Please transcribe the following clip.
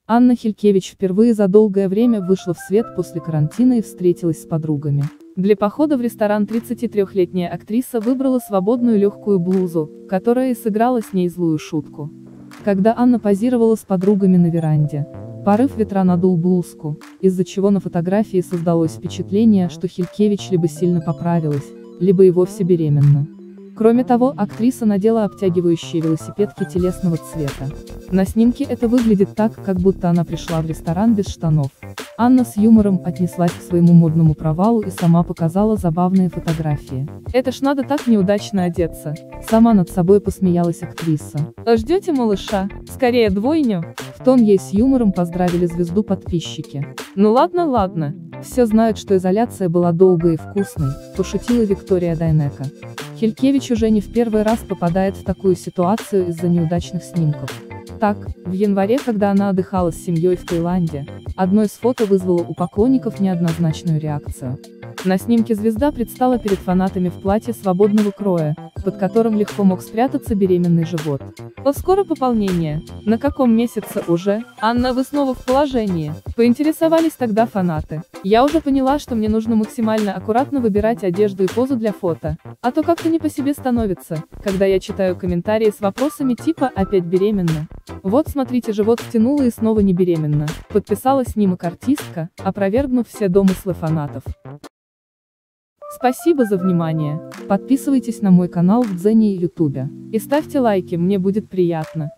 Анна Хилькевич впервые за долгое время вышла в свет после карантина и встретилась с подругами. Для похода в ресторан 33-летняя актриса выбрала свободную легкую блузу, которая и сыграла с ней злую шутку. Когда Анна позировала с подругами на веранде, порыв ветра надул блузку, из-за чего на фотографии создалось впечатление, что Хилькевич либо сильно поправилась, либо и вовсе беременна. Кроме того, актриса надела обтягивающие велосипедки телесного цвета. На снимке это выглядит так, как будто она пришла в ресторан без штанов. Анна с юмором отнеслась к своему модному провалу и сама показала забавные фотографии. «Это ж надо так неудачно одеться!» Сама над собой посмеялась актриса. «Ждете малыша? Скорее двойню!» В тон ей с юмором поздравили звезду подписчики. «Ну ладно, ладно. Все знают, что изоляция была долгой и вкусной», пошутила Виктория Дайнеко. Хилькевич уже не в первый раз попадает в такую ситуацию из-за неудачных снимков. Так, в январе, когда она отдыхала с семьей в Таиланде, одно из фото вызвало у поклонников неоднозначную реакцию. На снимке звезда предстала перед фанатами в платье свободного кроя, под которым легко мог спрятаться беременный живот. «Вот скоро пополнение. На каком месяце уже? Анна, вы снова в положении?» Поинтересовались тогда фанаты. «Я уже поняла, что мне нужно максимально аккуратно выбирать одежду и позу для фото, а то как-то не по себе становится, когда я читаю комментарии с вопросами типа «опять беременна?». Вот смотрите, живот втянула и снова не беременна», подписала снимок артистка, опровергнув все домыслы фанатов. Спасибо за внимание. Подписывайтесь на мой канал в Дзене и Ютубе. И ставьте лайки, мне будет приятно.